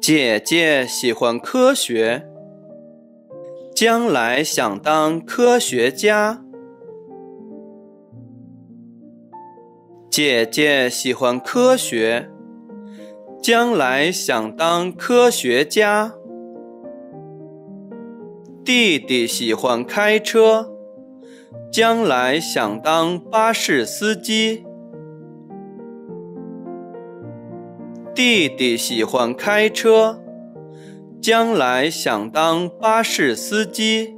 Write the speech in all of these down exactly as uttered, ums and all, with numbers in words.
姐姐喜欢科学，将来想当科学家。姐姐喜欢科学，将来想当科学家。弟弟喜欢开车，将来想当巴士司机。弟弟喜欢开车，将来想当巴士司机。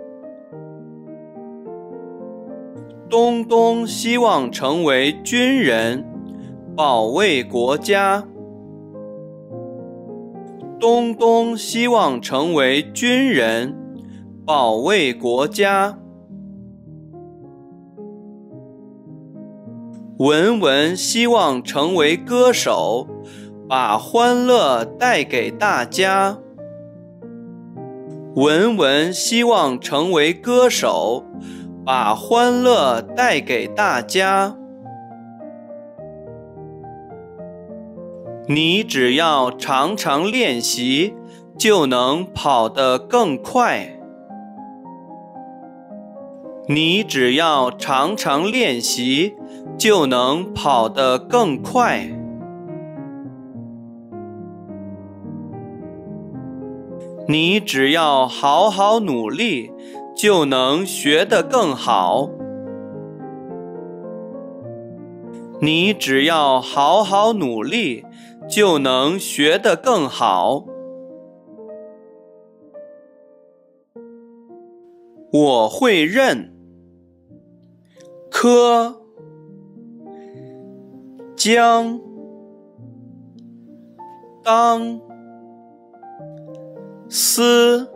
东东希望成为军人，保卫国家。东东希望成为军人，保卫国家。文文希望成为歌手，把欢乐带给大家。文文希望成为歌手，把欢乐带给大家。你只要常常练习，就能跑得更快。你只要常常练习，就能跑得更快。你只要好好努力，就能学得更好。你只要好好努力，就能学得更好。我会认科将当思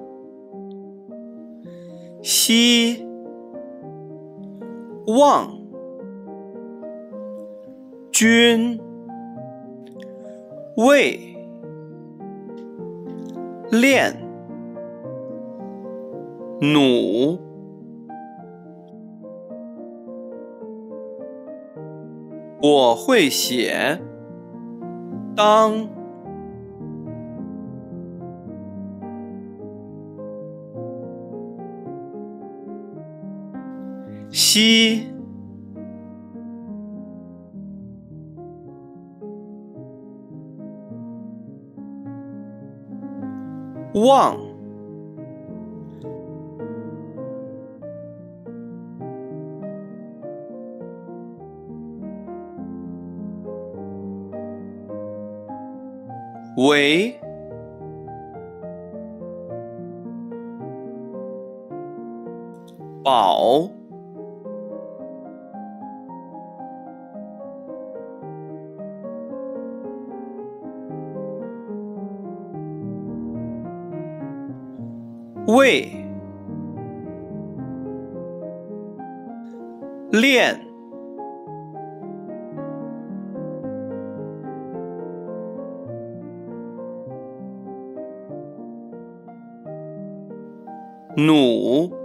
希望君为练努我会写当希望为保为练努